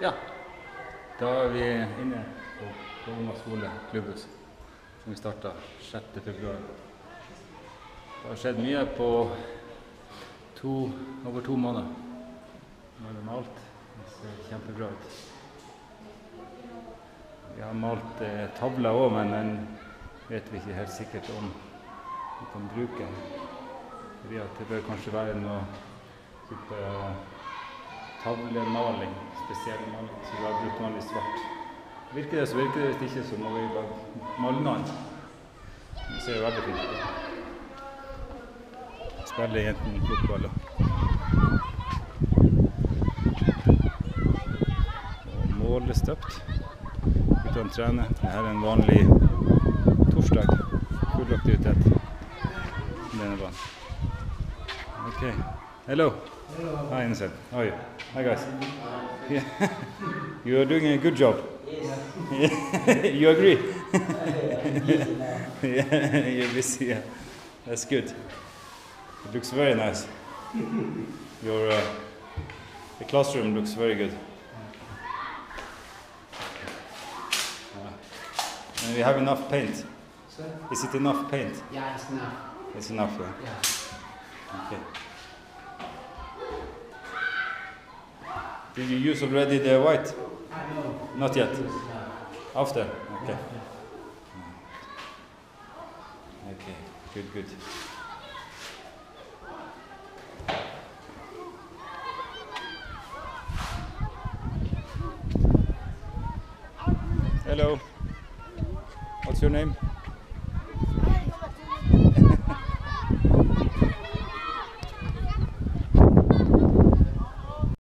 Ja, da er vi inne på Kauma skole klubbhus, som vi startet 6. februar. Det har skjedd mye på over 2 måneder. Nå er det malt, det ser kjempebra ut. Vi har malt tavler også, men den vet vi ikke helt sikkert om vi kan bruke. Det bør kanskje være noe type tavlemaling, spesiell maling, så vi har brukt vanlig svart. Virker det, så virker det. Hvis ikke, så må vi bare male noe annet. Det ser jo veldig fint ut. Spiller jenten fotball. Og mål er støpt. Uten å trene. Dette er en vanlig torsdag. Full aktivitet. Denne banen. Okay. Hello. Hello. Hi, Innocent. How are you? Hi, guys. Yeah. You are doing a good job. Yes. You agree? Yeah, Yeah, you're busy. Yeah. That's good. It looks very nice. The classroom looks very good. And we have enough paint. Sir? Is it enough paint? Yeah, it's enough. It's enough, yeah. Yeah. Okay. Did you use already the white? No. Not yet. Yeah. After? Okay. Yeah. Okay, good. Hello. What's your name?